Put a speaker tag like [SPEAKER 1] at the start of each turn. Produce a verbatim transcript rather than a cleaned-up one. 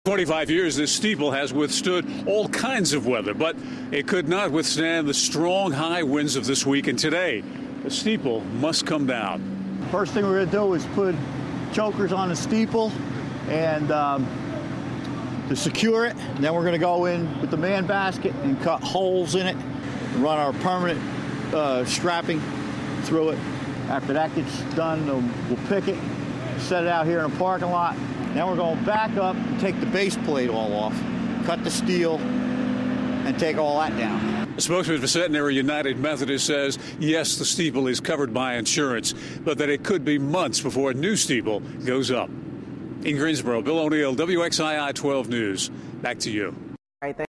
[SPEAKER 1] twenty-five years, this steeple has withstood all kinds of weather, but it could not withstand the strong high winds of this week. And today, the steeple must come down.
[SPEAKER 2] First thing we're going to do is put chokers on the steeple and um, to secure it. And then we're going to go in with the man basket and cut holes in it and run our permanent uh, strapping through it. After that gets done, we'll pick it, set it out here in the parking lot. Now we're going back up and take the base plate all off, cut the steel, and take all that down.
[SPEAKER 1] A spokesman for Centenary United Methodist says, yes, the steeple is covered by insurance, but that it could be months before a new steeple goes up. In Greensboro, Bill O'Neill, W X I I twelve News. Back to you.
[SPEAKER 3] Right there.